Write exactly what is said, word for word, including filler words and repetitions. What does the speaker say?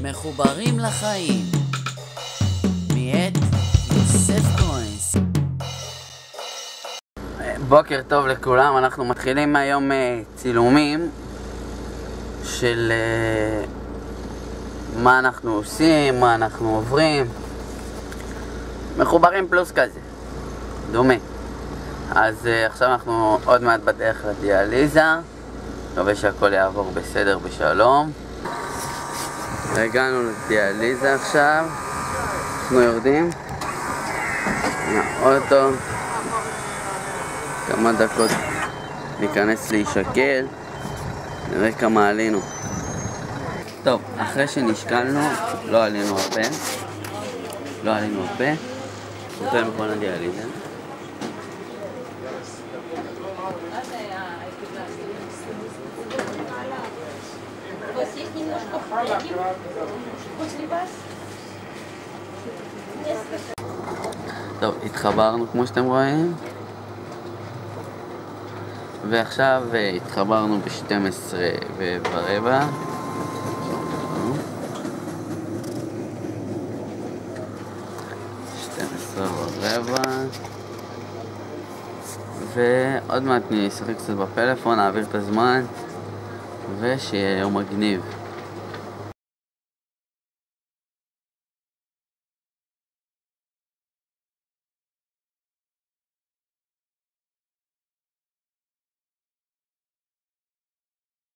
מחוברים לחיים מאת יוסף כהן. בוקר טוב לכולם, אנחנו מתחילים היום צילומים של מה אנחנו עושים, מה אנחנו עוברים, מחוברים פלוס כזה, דומה. אז עכשיו אנחנו עוד מעט בדרך לדיאליזה, מקווה שהכל יעבור בסדר בשלום. הגענו לדיאליזה עכשיו, אנחנו יורדים מהאוטו, כמה דקות ניכנס להישקל, נראה כמה עלינו. טוב, אחרי שנשקלנו, לא עלינו הרבה, לא עלינו הרבה, נותן מכון הדיאליזה. טוב, התחברנו כמו שאתם רואים, ועכשיו התחברנו ב-שתים עשרה ורבע. שתים עשרה ורבע, ועוד מעט נשחק קצת בפלאפון, נעביר את הזמן ושיהיה יום מגניב.